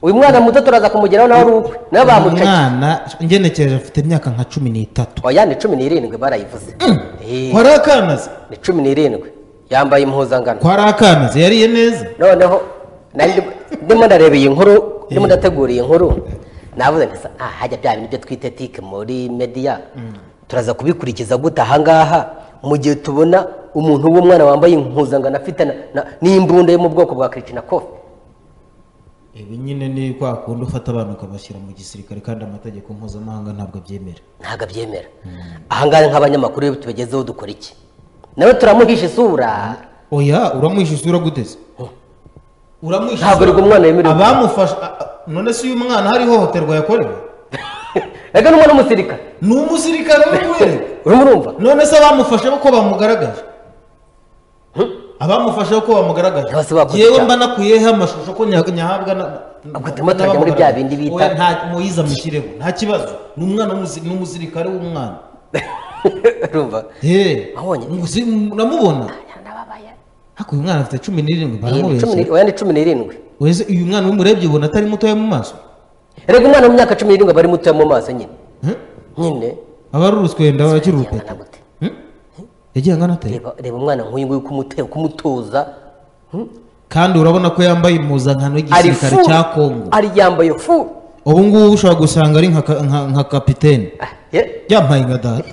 uyu mwana muto turaza kumugeraho nawe ari ukwe nawe bamucaye umwana ngenekereje afite imyaka nka 13 oya ni 17 barayivuze kwari akanaze ni 17 yambaye impuzangano kwari akanaze yariye neza noneho ndimo ndarebeye inkuru ndimo ndateguriye inkuru navuze nti hajya bya bintu byo twite tike muri media turaza kubikurikiza gute ahangaha mu gihe tubona umuntu w'umwana wambaye impuzangano afite n'imbunda yo mu bwoko bwa Kalashnikov. Ibi nyine ni kwa kundi ufata abantu ukabashyira mu gisirikare kandi amategeko mpuzamahanga ntabwo abyemera ahangaha nk'abanyamakuru tubagezeho dukora iki nawe turamuhisha isura oya uramuhisha isura guteze uramuhisha ntabwo ari umwana yemerewe abamufasha none se uyu mwana hari hohoterwa yakorewe ega n'umwana w'umusirikare ni umusirikare urumva none se abamufashe ko bamugaragaje abamufashe ko bamugaragaje yewe mba nakuyeho amashusho ko nyahabwa agutuma turajya muri bya bindi bita nta muyiza mushyireho nta kibazo ni umwana n'umusirikare w'umwana urumva abonye uramubona hako uyu mwana afite 17 baramubeshye oya ni 17 wese uyu mwana w'umurebye ubona atari mutoya mu maso erega umwana mu myaka 17 bari mutoya mu maso nyine abaruruswenda bakiri urupeta yagiye angana ate reba umwana nk'uyu nguyu kumutoza kandi urabona ko yambaye impuzankano y'igisirikare cya Kongo ari yambaye fu ubu ngubu ushobora gusanga ari nka kapitene yambaye nka data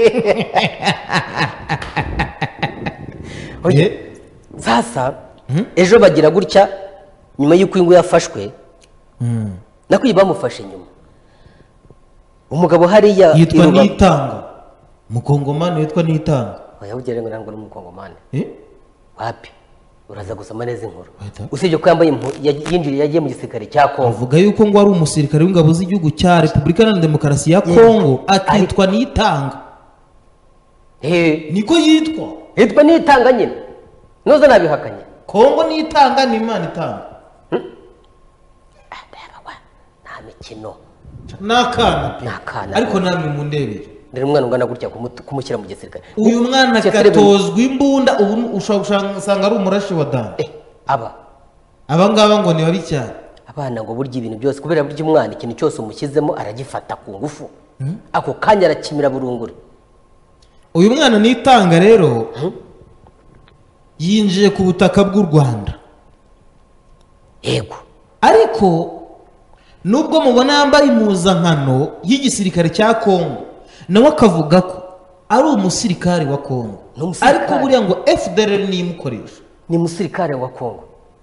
sasa ejo bagira gutya nyuma y'uko ingo yafashwe nakwiye bamufashe nyuma umugabo hariya yitwa Nitanga mukongomani yitwa Nitanga oya ugere ngo nangwa n'umukongomani wapi uraza gusoma neza inkuru usibye ko yambaye yinjiriye yagiye mu gisirikare cya Kongo avuga yuko ngo ari umusirikare w'ingabo z'igihugu cya Repubulika Iharanira Demokarasi ya Kongo akitwa Nitanga niko yitwa Nitanga nyine noza nabihakanye Kongo Nitanga ni Imana itanga nta mikino nakana ariko namwe mu ndebere ndere umwana ungana gutya kumushyira mu gisirikare uyu mwana gatozwa imbunda ubu ushobora gusanga ari umurashi wa dande abangaba ngo ni babi cyane abana ngo burya ibintu byose kubera burya umwana ikintu cyose umushyizemo aragifata ku ngufu ako kanya arakimira burungure uyu mwana Nitanga rero yinjiye ku butaka bw'u Rwanda yego ariko nubwo mubona yambaye impuzankano y'igisirikare cya Kongo nawe akavuga ko ari umusirikare wa Kongo ariko buriya ngo FDLR ni imukoresha ni umusirikare wa Kongo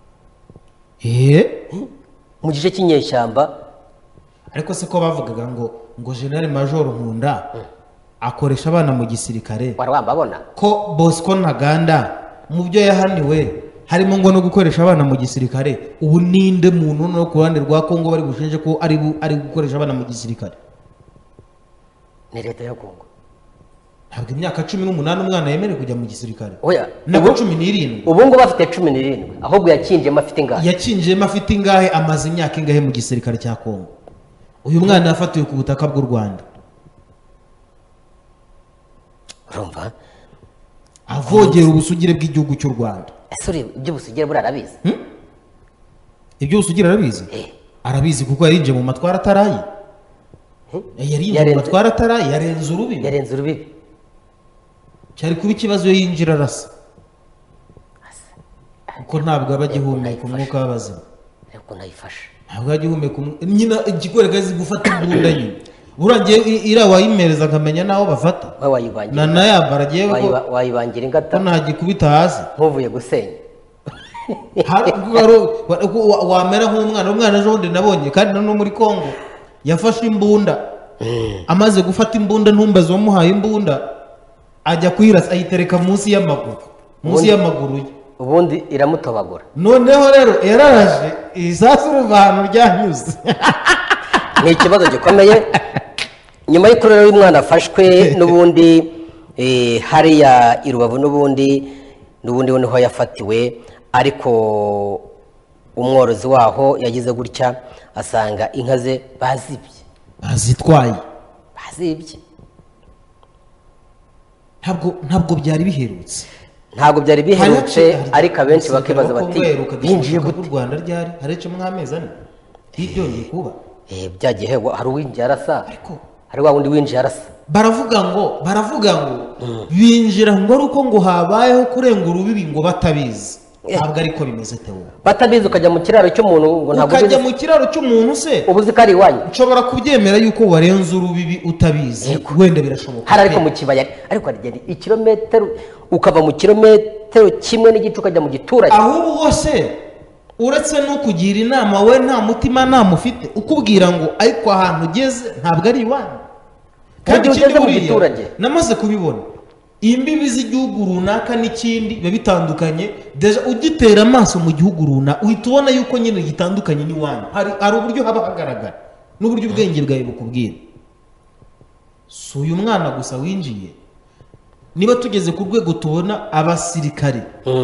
mu gice cy'inyeshyamba ariko se ko bavugaga ngo General Major Nkunda akoresha abana mu gisirikare warwambabona ko Bosco Ntaganda mu byo yahaniwe harimo ngo no gukoresha abana mu gisirikare ubu ninde muntu no ku ruhande rwa Kongo bari bushinje ko ari gukoresha abana mu gisirikare ni leta ya Kongo ntabwo imyaka 18 umwana yemerewe kujya mu gisirikare oya nabo 17 ubu ngo bafite 17 ahubwo yakinjemo afite ingahe amaze imyaka ingahe mu gisirikare cya Kongo uyu mwana yafatiwe ku butaka bw'u Rwanda urumva avogera ubusugire bw'igihugu cy'u Rwanda ese ibyo busugire buri arabizi ibyo busugire arabizi kuko yarinje mu matwara ataraye yarinje mu matwara ataraye yarenze urubibi cyari kuba ikibazo iyo yinjira arasa kuko ntabwo aba agihumeka umwuka w'abazima ariko nayifashe ntabwo agihumeka nyina igikwereka azi gufata imbunda nyine burangiye ira wayimereza akamenya naho bafata na yambara agiye wayibangira ingata ntagikubita hasi nkuvuye gusenya wamera nk'umwana ejo bundi nabonye kandi no muri Kongo yafashe imbunda amaze gufata imbunda ntumbaze wamuhaye imbunda ajya kuyirasa ayitereka munsi y'amaguru ye ubundi iramutobagura noneho rero yararaje isasu ruvano ryanyuze ni ikibazo gikomeye nyuma y'uko rero umwana afashwe n'ubundi hariya i Rubavu n'ubundi niho yafatiwe ariko umworozi waho yagize gutya asanga inka ze bazitwaye ntabwo byari biherutse ariko abenshi bakibaza bati binjiye gute u Rwanda ryari harece mwamezi ane byongeye kuba byagiye hari uwinjiye arasa ariko hari wa wundi winjiye arasa baravuga ngo binjira ngo ari uko ngo habayeho kurenga urubibi ngo batabizi ntabwo ariko bimeze tewo batabizi ukajya mu kiraro cy'umuntu ngo ntabwo ukajya mu kiraro cy'umuntu se ubuzi ko ari iwanyu nshobora kubyemera yuko warenze urubibi utabizi wenda birashoboka hari ariko mu kibaya ariko harigenda ikirometero ukava mu kirometero kimwe n'igice ukajya mu giturage ahubwo se uretse no kugira inama we nta mutima ufite ukubwira ngo ariko ahantu ugeze ntabwo ari iwanyu kandi ugeze mu giturage namaze kubibona imbibi z'igihugu runaka n'ikindi biba bitandukanye deja ugitera amaso mu gihugu runaka uhita ubona yuko nyine gitandukanye n'iwanyu hari uburyo haba hagaragara n'uburyo ubwenge bwawe bukubwira si uyu mwana gusa winjiye niba tugeze ku rwego tubona abasirikare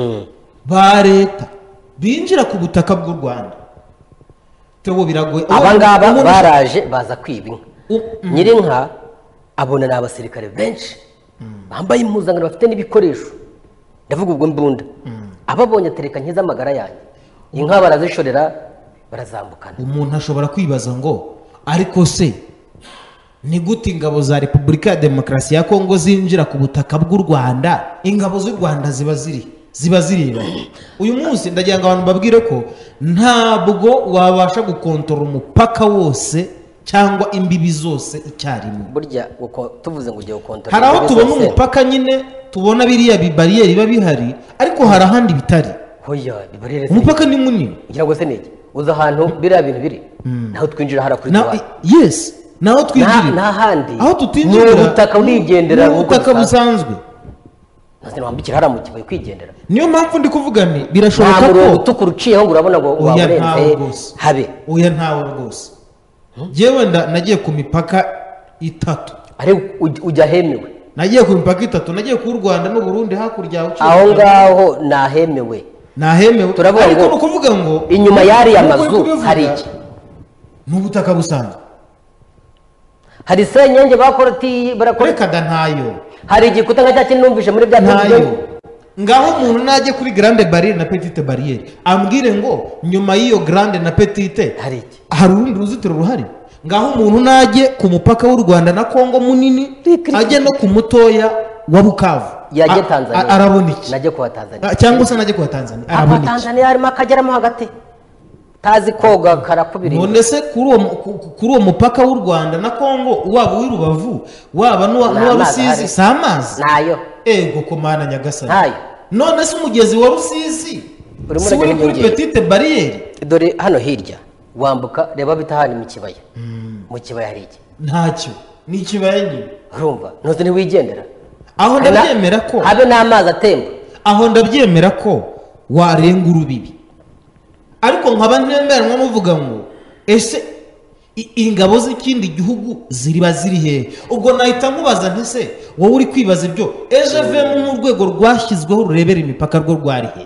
ba leta binjira ku butaka bw'u Rwanda tewo biragoye abangaba baraje baza kwiba inka nyirinka abona ni abasirikare benshi bambaye impuzankano bafite n'ibikoresho ndavuga ubwo mbunda ababonye atereka nk'iz'amagara yanjye inka barazishorera barazambukana umuntu ashobora kwibaza ngo ariko se ni gute ingabo za Repubulika ya Demokarasi ya Kongo zinjira ku butaka bw'u Rwanda ingabo z'u Rwanda ziba zireba uyu munsi ndagira ngo abantu babwire ko ntabwo wabasha gukontorora umupaka wose cyangwa imbibi zose icyarimwe burya tuvuze ngo ugiye gukontorora hari aho tubona umupaka nyine tubona biriya bibariyeri biba bihari ariko hari ahandi bitari umupaka ni munini ngira ngo se niki uza ahantu biriya bintu biri naho twinjira hara kuri tuwa yes naho twinjira nta handi aho tutinjira ni ubutaka urigendera ubutaka busanzwe nase wambikira hara mu kibaye kwigendera niyo mpamvu ndi kuvuga nti birashoboka ko utukura uciyeho ngo urabona ngo waburenze habe oya ntawe rwose jewe nagiye ku mipaka 3 ari ujya hemewe nagiye ku mipaka 3 nagiye ku Rwanda n'u Burundi hakurya aho ngaho nahemewe turavuga ngo ariko kuvuga ngo inyuma yari amazu hari iki n'ubutaka busanzwe hari senyenge bakoroti barakoreka ntayo hari igikuta nka cyaki numvishe muri bya ntayo ngaho umuntu najye kuri grande barriere na petite barriere ambwire ngo nyuma y'iyo grande na petite hari urundi ruzitiro ruhari ngaho umuntu najye ku mupaka w'u Rwanda na Kongo munini ajye no ku mutoya wa Bukavu yaje Tanzania arabona iki najye kwa Tanzania cyangwa se najye kwa Tanzania arabona iki Tanzania harimo akageramo hagati tazi koga karakubiri none se kuri uwo mupaka w'u Rwanda na Kongo waba w'irubavu waba n'uwa Rusizi samazi nayo ego komana nyagasani nayo none se umugezi wa Rusizi si uri kuri petite barriere dore hano hirya wambuka reba bitahani mu kibaya mu kibaya hari iki ntacyo ni ikibaya nyine urumva ntuzi ntiwigendera aho ndabyemera ko habe n'amazi atemba aho ndabyemera ko warenga urubibi ariko nkaba ntemeranwa muvuga ngo ese ingabo z'ikindi gihugu ziriba ziri hehe ubwo nahita nkubaza nti se wowe uri kwibaza ibyo EGVM nk'urwego rwashyizweho rurebera imipaka rwo rwari hehe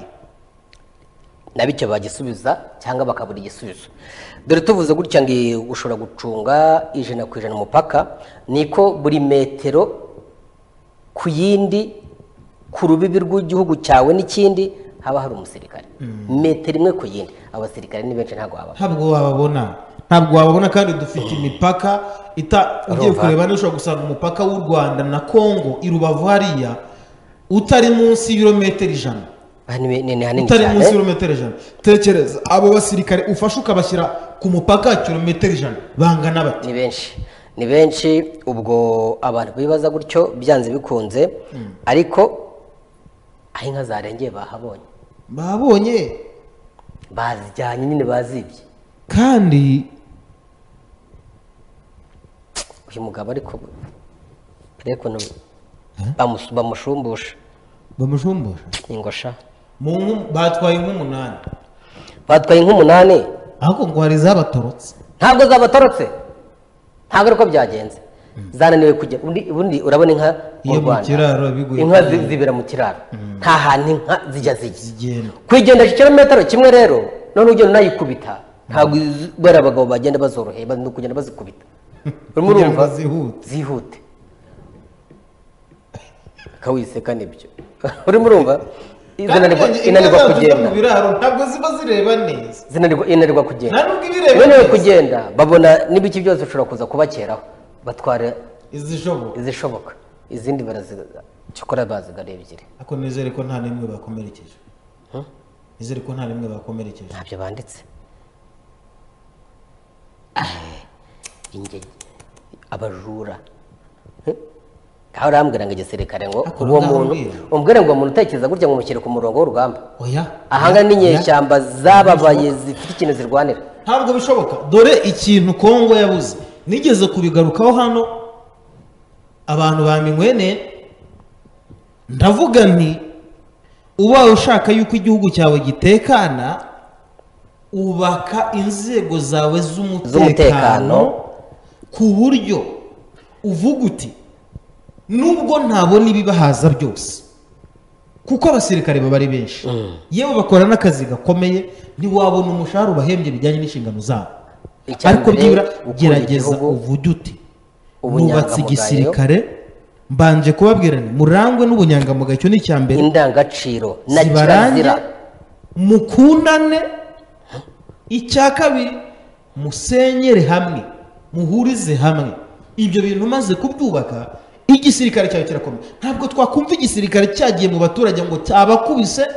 nabicyo bagisubiza cyangwa bakabura igisubizo dore tuvuze gutya ngo ushobora gucunga 100% umupaka niko buri metero ku yindi ku rubibi rw'igihugu cyawe n'ikindi haba hari umusirikare metero imwe ku yindi abasirikare ni benshi ntabwo wababona kandi dufite imipaka ugiye kureba n'ushobora gusanga umupaka w'u Rwanda na Kongo irubavu hariya utari munsi y'ibirometero 100 utari munsi y'ibirometero 100 tekereza abo basirikare ufasha ukabashyira ku mupaka kilometero 100 bangana bati ni benshi ubwo abantu bibaza gutyo byanze bikunze ariko aho inka zarengeye babonye bazijyanye nyine bazibye kandi uyu mugabo ariko bamushumbusha ingosha batwaye nk'umunani ahubwo ngo hari zabatorotse ntabwo zabatorotse ntabwo ariko byagenze zananiwe kujya ubundi urabona inka mu Rwanda inka zibera mu kiraro nta hantu inka zijya kwigendera kilometero kimwe rero none ugenda unayikubita ntabwo bari abagabo bagenda bazoroheye no kugenda bazikubita urimo urumva zihute kawiseka nibyo urimo urumva inanirwa kugenda mu biraro ntabwo ziba zireba neza inanirwa kugenda nta nubwo ibireba inanirwa kugenda babona n'ibiki byose ushobora kuza kubakeraho batwara izishoboka izindi cyokora bazigara ebyiri ariko nizere ko nta n'imwe bakomerekeje nizere ko nta n'imwe bakomerekeje ntabyo banditse ingege abajura aho urambwira ngo igisirikare ngo uwo muntu umbwire ngo umuntu utekereza gutya ngo umushyire ku murongo w'urugamba ahangana n'inyeshyamba zababaye zifite ikintu zirwanira ntabwo bishoboka dore ikintu Kongo yabuze nigeze kubigarukaho hano abantu bamenywene ndavuga nti ubaye ushaka yuko igihugu cyawe gitekana ubaka inzego zawe z'umutekano ku buryo uvuga uti nubwo ntabona ibibahaza byose kuko abasirikare baba ari benshi yewe bakora n'akazi gakomeye ntiwabona umushahara ubahembye bijyanye n'inshingano zabo ariko byibura gerageza uvuge uti nubatse igisirikare mbanje kubabwira ni murangwe n'ubunyangamugayo cyo ni icyambere indangagaciro na kirazira mukundane icya kabiri musenyere hamwe muhurize hamwe ibyo bintu maze kubyubaka igisirikare cyawe kirakomeye ntabwo twakumva igisirikare cyagiye mu baturage ngo cyabakubise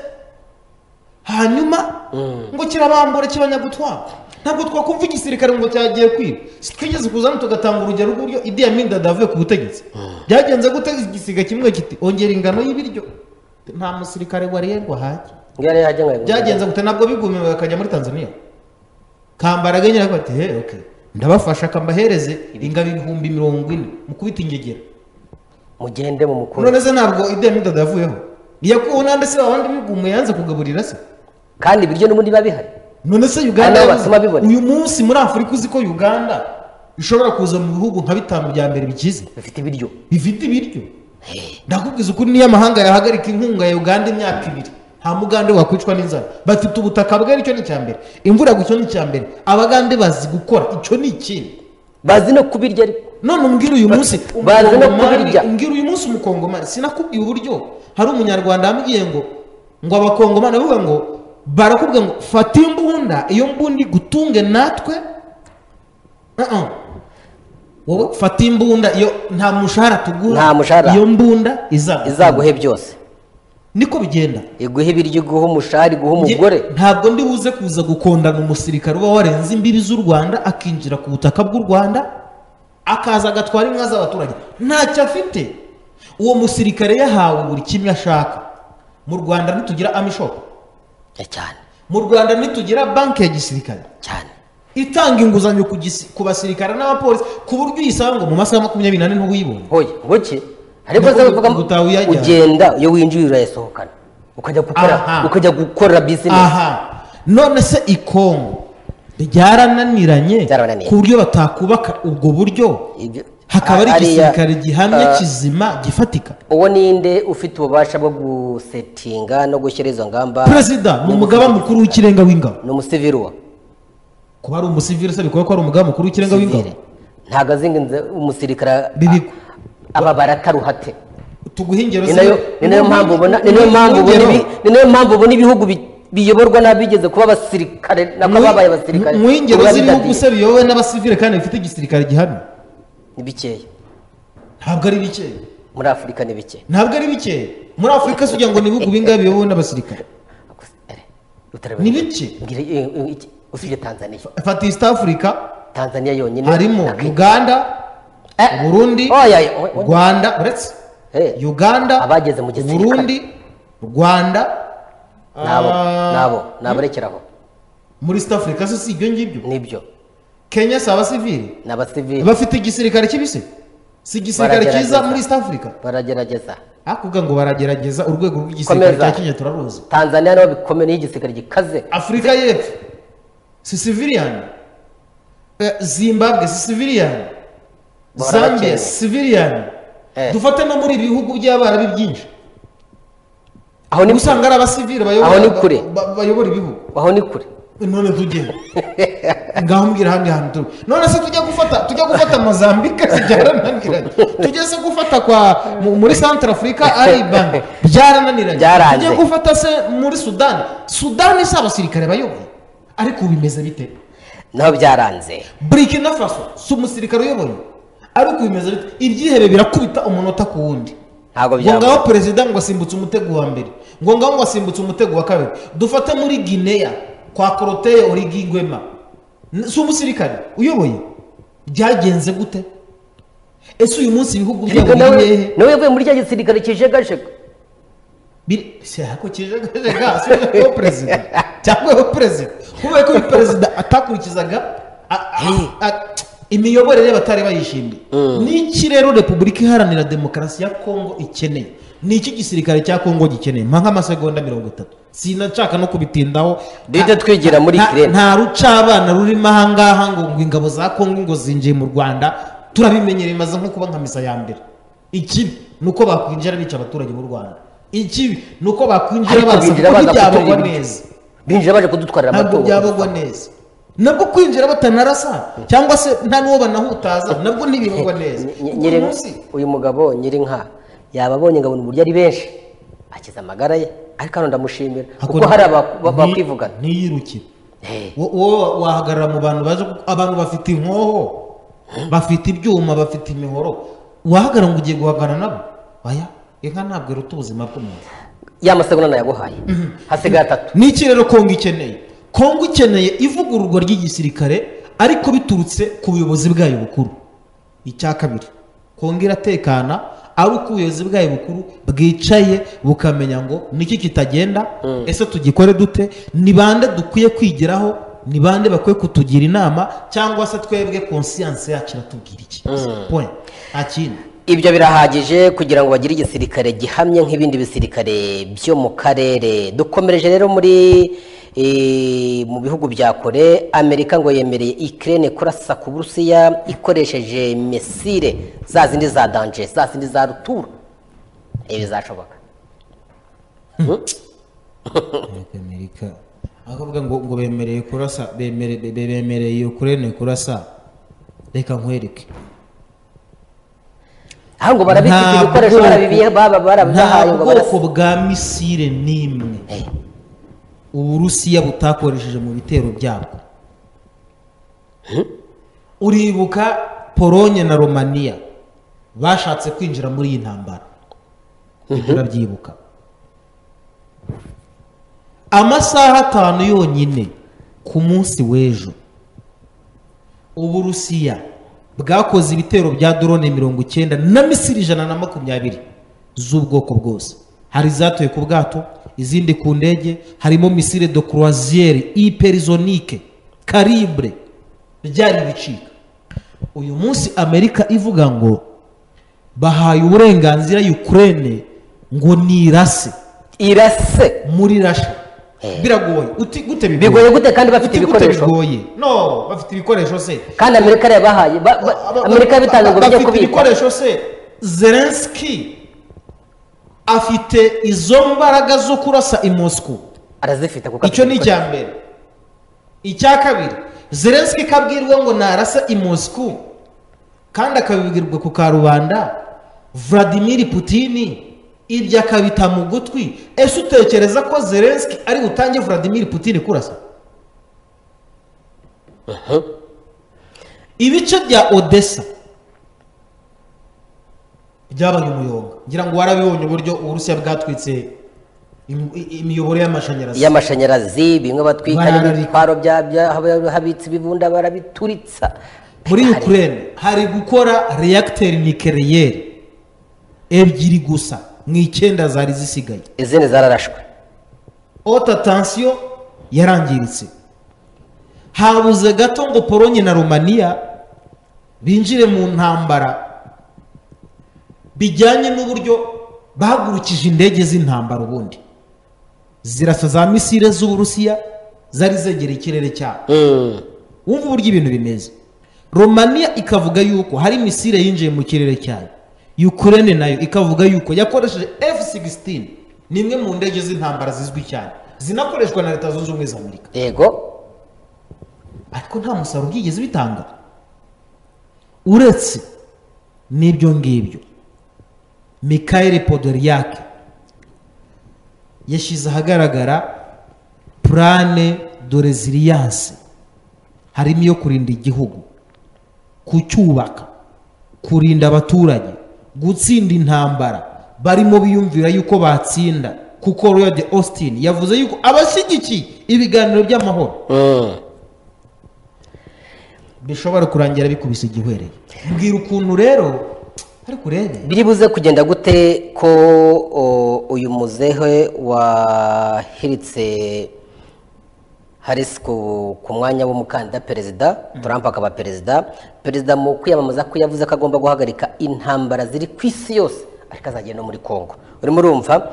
hanyuma ngo kirabambura kibanyagutwara ntabwo twakumva igisirikare ngo cyagiye kwiba twigeze kuzana tugatanga urugero rw'uburyo Idi Amin Dada avuye ku butegetsi byagenze gute igisiga kimwe kiti ongera ingano y'ibiryo nta musirikare wariye ngo ahajye byagenze gute nabwo bigumiwe bakajya muri Tanzania Kambaraga nyine bati okay ndabafasha akambahereze ingabo 40,000 mukubita ingegera mugende mu mukuru none se ntabwo Idi Amin Dada yavuyeho niyakuho nande se abandi bigumiye yanze kugaburira se kandi ibiryo n'ubundi babihari none se Uganda uyu munsi muri Afurika uzi ko Uganda ishobora kuza mu bihugu nka 5 bya mbere bikize bifite ibiryo ndakubwiza ukuri niyo amahanga yahagarika inkunga ya Uganda imyaka 2 nta mugande wakwicwa n'inzara bafite ubutaka bwari cyo ni cyambere imvura gucyo ni cyambere abagande bazi gukora icyo ni ikindi bazi no kubirya ariko none umbwira uyu munsi bazi no kubirya umbwira uyu munsi umukongomani sinakubwiye uburyo hari umunyarwanda amubwiye ngo abakongomani bavuga ngo barakubwira ngo fata imbunda iyo mbundi gutunge natwe wowe fata imbunda iyo nta mushahara tuguha iyo mbunda izaguhe byose niko bigenda iguhe ibiryo guha umushahara guha umugore ntabwo ndi buze kuza gukondana umusirikare uba warenze imbibi z'u Rwanda akinjira ku butaka bw'u Rwanda akaza agatwara inka z'abaturage ntacyo afite uwo musirikare yahawe buri kimwe ashaka mu Rwanda ntitugira amishop cyane mu Rwanda ntitugira banki ya gisirikare cyane itanga inguzanyo ku basirikare n'abapolisi ku buryo uyisanga mu masaha 24 ntubuyibona hoye ngoki ariko se bavuga ugenda iyo winjiye urayasohokana ukajya gukora business none se ikongo byarananiranye ku buryo batakubaka ubwo buryo hakaba ari igisirikare gihamye kizima gifatika uwo ninde ufite ububasha bwo gusetinga no gushyira izo ngamba perezida ni umugaba mukuru w'ikirenga w'ingabo ni umusivili kuba ari umusivili se bikora ko ari umugaba mukuru w'ikirenga w'ingabo ntago azinginze umusirikare aba barataruhate tuguhingero ni nayo mpamvu ubona ibihugu biyoborwa n'abigeze kuba abasirikare nako babaye abasirikare mu ingero z'ibihugu se biyobowe n'abasivili kandi bifite igisirikare gihamye ni bikeya ntabwo ari bikeya muri Afurika ni bikeya ntabwo ari bikeya muri Afurika se ugira ngo ni ibihugu bingahe biyobowe n'abasirikare ni bike usibye Tanzania fata East Africa Tanzania yonyine harimo Uganda Burundi Rwanda uretse Uganda abageze mu gisirikare Burundi Rwanda nabo rekeraho muri East Africa si ibyo ngibyo nibyo Kenya si abasivili n'abasivili bafite igisirikare kibise si igisirikare cyiza muri East Africa baragerageza akuvuga ngo baragerageza urwego rw'igisirikare cya Kenya turaruzi Tanzania nabo bikomeye igisirikare gikaze Afrika y'Epfo si civilian Zimbabwe si civilian Zambia si civilian dufate no muri ibihugu by'abarabi byinshi aho ni usanga ari abasivili bayobora ibihugu aho ni kure none tugenda ngaho mbwira handi hantu none se tujya gufata Mozambique zijyarananiranye tugeze gufata kwa muri Central Africa ari bane byarananiranye tujye gufata se muri Sudani si abasirikare bayoboye ariko bimeze bite naho byaranze Burkina Faso si umusirikare uyoboye ariko bimeze bite ibyihebe birakubita umunota ku wundi ntabwo byaba ngaho perezida ngo asimbutse umutego wa mbere ngo asimbutse umutego wa kabiri dufate muri Guinea kwa Koroteye Origi Nguema si umusirikare uyoboye byagenze gute ese uyu munsi ibihugu byabo bihehe nawe yavuye muri cya gisirikare kijegajega se hako kijegajega se ko president cyangwa ko president kuba ko president atakurikizaga imiyoborere y'abatari bayishimiye n'iki rero Repubulika Iharanira Demokarasi ya Kongo ikeneye n'iki gisirikare cya Kongo gikeneye nk'amasegonda 30 sinashaka no kubitindaho dite twigira muri Ukraine nta rucabana rurimo ahangaha ngo ingabo za Kongo ngo zinjiye mu Rwanda turabimenyereye maze nko kuba nka misa ya mbere ikibi nuko bakwinjira bica abaturage b'u Rwanda ikibi nuko bakwinjira baza byabagwa neza binjira baje kudutwarira amatungo byabagwa neza nabwo kwinjira batanarasa cyangwa se nta nuwo banahutaza nabwo ntibibagwa neza uyu mugabo Nyirinka yababonye ngabona uburyo ari benshi akiza amagara ye ariko hano ndamushimira kuko hari abakwivugana ntiyirukire wowe wahagarara mu bantu baje abantu bafite inkoho bafite ibyuma bafite imihoro wahagarara ngo ugiye guhagana nabo aya inka ntabwo iruta ubuzima bw'umuntu ya masegonda nayaguhaye hasigaye 3 n'iki rero Kongo ikeneye ivugururwa ry'igisirikare ariko biturutse ku buyobozi bwayo bukuru icya kabiri Kongo iratekana ari uko ubuyobozi bwayo bukuru bwicaye bukamenya ngo niki kitagenda ese tugikore dute ni bande dukwiye kwigiraho ni bande bakwiye kutugira inama cyangwa se twebwe conscience yacu iratubwira iki point akindi ibyo birahagije kugira ngo bagire igisirikare gihamye nk'ibindi bisirikare byo mu karere dukomereje rero muri mu bihugu bya Kore Amerika ngo yemereye Ukraine kurasa ku Burusiya ikoresheje misile za zindi za danger za zindi za rutura bizashoboka Amerika akavuga ngo bemereye kurasa bemereye Ukraine kurasa reka nkwereke aho barabifite ibikoresho barabibiye barabahaye ngo barasa bwa misile nimwe Uburusiya butakoresheje mu bitero byabwo uribuka Polonye na Romania bashatse kwinjira muri iyi ntambara urabyibuka amasaha 5 yonyine ku munsi w'ejo Uburusiya bwakoze ibitero bya drone 90 na misiri 120 z'ubwoko bwose hari zatuye ku bwato izindi ku ndege harimo misile de croisière hypersonique calibre byari bicika uyu munsi Amerika ivuga ngo bahaye uburenganzira Ukraine ngo nirase muri Russia biragoye gute bigoye gute kandi bafite ibikoresho no bafite ibikoresho se kandi Amerika yabahaye Amerika bitanze ngo bijye kubika ibikoresho se Zelensky afite izo mbaraga zo kurasa i Moscow arazifite kuko icyo ni icyambere icya kabiri Zelensky kabwirwa ngo narasa i Moscow kandi akabibwirwa ku karubanda Vladimir Putin ibyo akabita mu gutwi ese utekereza ko Zelensky ari utange Vladimir Putin kurasa ibice bya Odessa byabaye umuyonga ngira ngo warabibonye uburyo Uburusiya bwatwitse imiyoboro y'amashanyarazi bimwe batwika n'ibitwaro habitse ibibunda barabituritsa muri Ukraine hari gukora reacteur nucléaire ebyiri gusa mu 9 zari zisigaye izindi zararashwe haute tension yarangiritse habuze gato ngo Polonye na Romania binjire mu ntambara bijyanye n'uburyo bahagurukije indege z'intambara ubundi zirasa za misile z'Uburusiya zari zegereye ikirere cyabo wumva uburyo ibintu bimeze Romania ikavuga yuko hari misile yinjiye mu kirere cyayo Ukraine nayo ikavuga yuko yakoresheje F-16 nimwe mu ndege z'intambara zizwi cyane zinakoreshwa na Leta Zunze Ubumwe za Amerika yego ariko nta musaruro byigeze bitanga uretse n'ibyo ngibyo. Mikhail Podolyak yashyize ahagaragara plane de resilience, harimo iyo kurinda igihugu, kucyubaka, kurinda abaturage, gutsinda intambara barimo biyumvira yuko batsinda, kuko Lloyd Austin yavuze yuko abashyigikiye ibiganiro by'amahoro bishobora kurangira bikubise igihwereye. Mbwira ukuntu rero ariko urebe biri buze kugenda gute ko uyu muzehe wahiritse Harris ku mwanya w'umukandida perezida, Trump akaba perezida mu kwiyamamaza ko yavuze ko agomba guhagarika intambara ziri ku isi yose, ariko azagenda no muri Kongo. Urimo urumva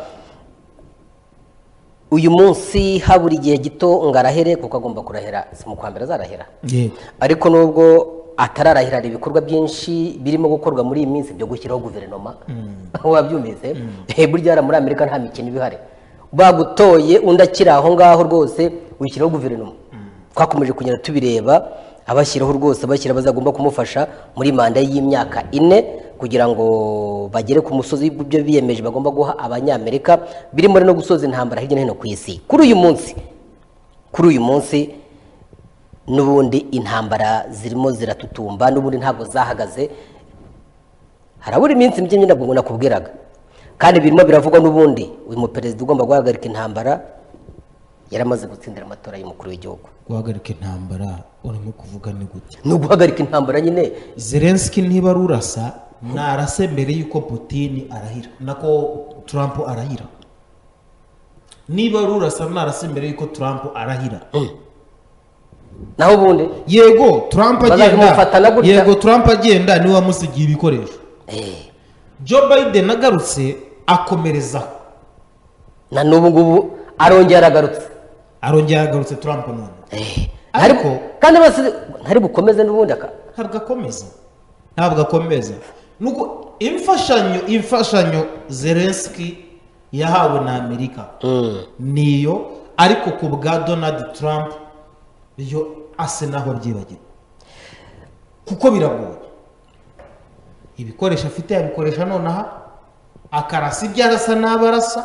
uyu munsi habura igihe gito ngo arahere, kuko agomba kurahira mu kwa mbere azarahira, ariko nubwo atararahira hari ibikorwa byinshi birimo gukorwa muri iyi minsi byo gushyiraho guverinoma. Wabyumvise burya muri Amerika nta mikino ibihari, bagutoye undi akiri aho ngaho rwose wishyiraho guverinoma. Twakomeje kugenda tubireba, abashyiraho rwose bashyira bazagomba kumufasha muri manda y'imyaka 4 kugira ngo bagere ku musozi w'ibyo biyemeje bagomba guha abanyamerika, birimo no gusoza intambara hirya no hino ku isi. Kuri uyu munsi n'ubundi intambara zirimo ziratutumba, n'ubundi ntabwo zahagaze, harabura iminsi mike nyine nabwo nakubwiraga, kandi birimo biravugwa n'ubundi uyu muperezida ugomba guhagarika intambara yaramaze gutsindira amatora y'umukuru w'igihugu. Guhagarika intambara urimo kuvuga ni gute? No guhagarika intambara nyine Zelensky niba rurasa narase mbere yuko Putin arahira, nako Trump arahira. Niba rurasa narase mbere yuko Trump arahira. Naho ubundi yego Trump agenda niwe wamusigiye ibikoresho. Joe Biden agarutse akomerezaho, na n'ubu ngubu arongera agarutse Trump none. Ariko kandi bose ntari bukomeze n'ubundi ntabwo akomeza nuko imfashanyo Zelensky yahawe na Amerika niyo, ariko ku bwa Donald Trump iyo ase naho byibagirwa, kuko biragoye. Ibikoresho afite yabikoresha nonaha, akarasa ibyarasa n'abarasa,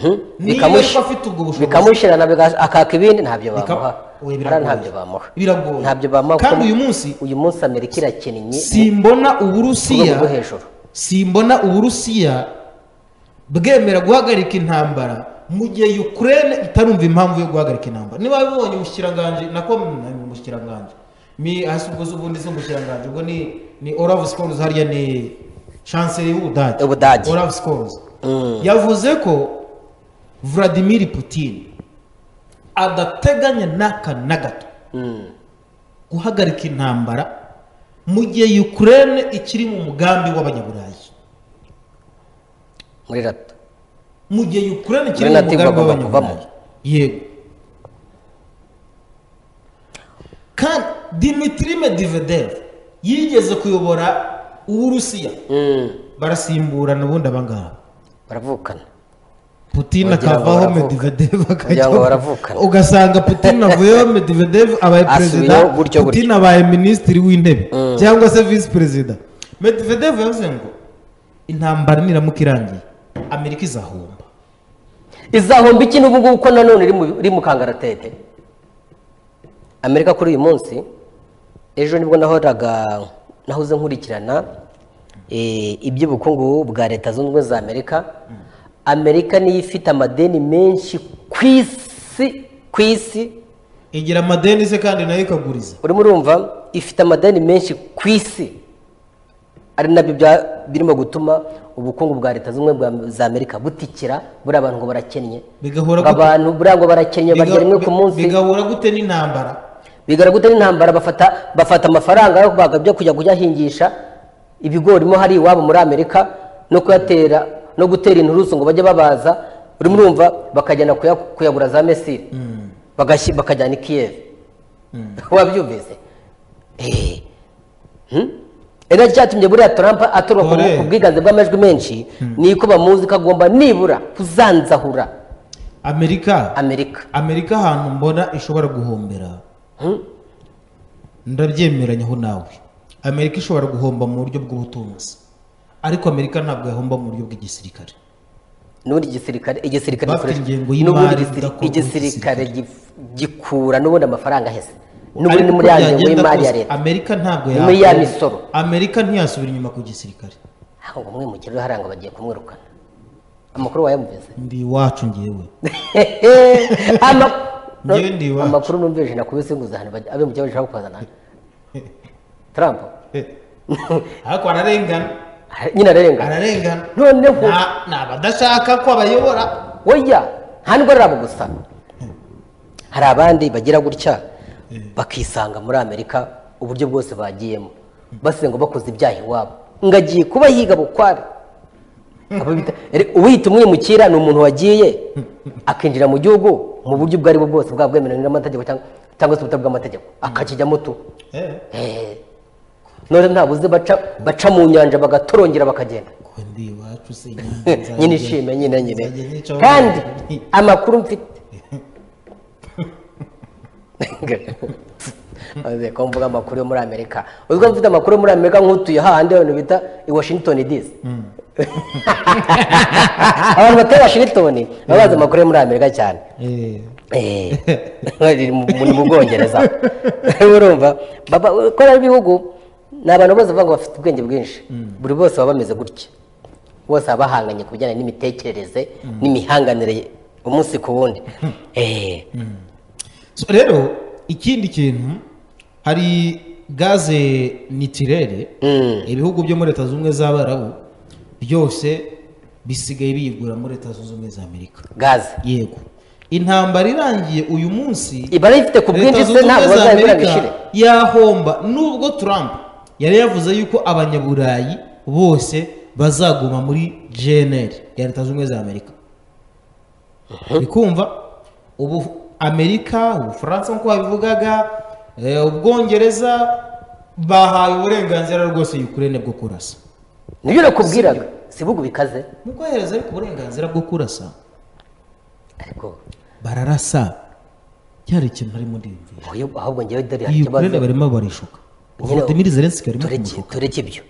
bikamushirana akaka ibindi ntabyo bamuha. Biragoye. Kandi uyu munsi Amerika irakennye. Simbona Uburusiya bwemera guhagarika intambara mu gihe Ukraine itarumva impamvu yo guhagarika intambara. Niba bibonye umushyiranganje ubwo ubundi se umushyiranganje ubwo ni Olaf Scholz, hariya ni chancelier y'Ubudage Olaf Scholz yavuze ko Vladimir Putin adateganya n'aka na gato guhagarika intambara mu gihe Ukraine ikiri mu mugambi w'abanyaburayi. Muri rato mu gihe Ukraine ikiri mu mugambi w'abanyaburayi. Yego. Kandi Dmitry Medvedev yigeze kuyobora Uburusiya, barasimburana ubundi abangaba baravukana. Putin akavaho Medvedev akajya, ugasanga Putin avuyeho Medvedev abaye perezida, Putin abaye minisitiri w'intebe cyangwa se vice perezida. Medvedev yavuze ngo intambara niramuka irangiye Amerika izahomba iki n'ubu ngubu ko nanone iri mu kangaratete. Amerika kuri uyu munsi, ejo nibwo nahoze nkurikirana iby'ubukungu bwa Leta Zunze Ubumwe za Amerika. Amerika niyo ifite amadeni menshi ku isi. Igira amadeni se kandi nayo ikaguriza. Urimo urumva ifite amadeni menshi ku isi, ari nabyo birimo gutuma ubukungu bwa Leta Zunze Ubumwe za Amerika butikira. Buri abantu ngo barakennye, abantu buri ngo barakennye, barya rimwe ku munsi. Bigahura gute n'intambara? Bafata amafaranga yo bagabye kujya kuyahingisha ibigori mo hari iwabo muri Amerika, no kuyatera no gutera inturusu ngo bajye babaza. Urimo urumva bakajyana kuyagura za Messi bakajyana i Kiev. Wabyumvise? Ega cyatumye buriya Trump atorwa ku bwiganze bw'amajwi menshi, niko bamuzi ko agomba nibura kuzanzahura Amerika ahantu mbona ishobora guhombera. Ndabyemeranyaho nawe. Amerika ishobora guhomba mu buryo bw'ubutunzi. ariko amerika ntabwo yahomba mu buryo bw'igisirikare. n'ubundi igisirikare Bafite gikoresha- ingengo y'imari n'ubundi idakorwa igisirikare n'igisirikare. gikura n'ubundi amafaranga ahese n'ubundi Ariko ni muri ya uko ngengo byagenda y'imari ya kose, leta amerika ntabwo ni muri ya yakora- misoro amerika ntiyasubira inyuma ku gisirikare. aho ngo umwimukira haranga bagiye kumwirukana amakuru wayamuveze ndi iwacu ngewe. Njyewe ndi iwacu. amakuru numvise nakubise ngo uzahane abe mu kibazo bashaka kuzana Trump ariko ararengana nyine ararengana ararengana noneho ni abadashaka ko abayobora. oya nta nubwo ari abo gusa hari abandi bagira gutya bakisanga muri amerika uburyo bwose bagiyemo basize ngo bakoze ibyaha iwabo ngo agiye kuba yiga bukware uwita umwimukira ni umuntu wagiye akinjira mu gihugu mu buryo ubwo ari bwo bwose bwaba bwemerewe n'amategeko cyangwa se ubutari bw'amategeko akakijyamo tu none ntabuze baca mu nyanja bagatorongera bakagenda ndi iwacu se nyine ishime nyine kandi amakuru mfite ko mvuga amakuru yo muri amerika uzwi mfite amakuru yo muri amerika nk'utuye hahandi abantu bita i washington dc abantu batuye washington baba bazi amakuru yo muri amerika cyane mu bwongereza urumva kubera ibihugu ni abantu bose bavuga ngo bafite ubwenge bwinshi buri bose baba bameze gutya bose baba bahanganye ku bijyanye n'imitekerereze n'imihanganire umunsi ku wundi rero ikindi kintu hari gaze nitirere ibihugu byo muri leta zunze ubumwe z'abarabu byose bisigaye biyigura muri leta zunze ubumwe za amerika gaze yego intambara irangiye uyu munsi ibara ifite ku bwinshi se ntabwo bazabigura bishire yahomba nubwo Trump yari yavuze yuko abanyaburayi bose bazaguma muri GNR ya leta zunze ubumwe za amerika bikumva ubu amerika ubufaransa nk'uko babivugaga ubwongereza bahaye uburenganzira rwose Ukraine bwo kurasa nibyo nakubwiraga si ibihugu bikaze mu kohereza ariko uburenganzira bwo kurasa ariko bararasa cyari ikintu harimo ndiyumvira ahubwo ngewe dore iyi Ukraine barimo barishuka Volodymyr Zelensky arimo kumushuka tureke ibyo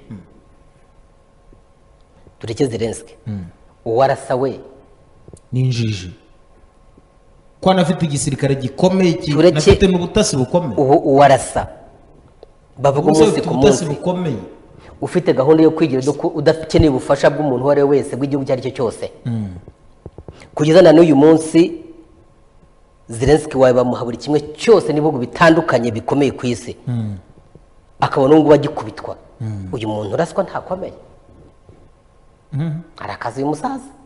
tureke Zelensky uwarasa we ni injiji ko anafite igisirikare gikomeye kinafite n'ubutasi bukomeye uwarasa bavuga umunsi ku munsi bukomeye ufite gahunda yo kwigira udakeneye ubufasha bw'umuntu uwo ari we wese bw'igihugu icyo ari cyo cyose kugeza na n'uyu munsi Zelensky bamuha buri kimwe cyose n'ibihugu bitandukanye bikomeye ku isi akabona ubu ngubu agikubitwa uyu muntu uraswa ntakomeye arakaza uyu musaza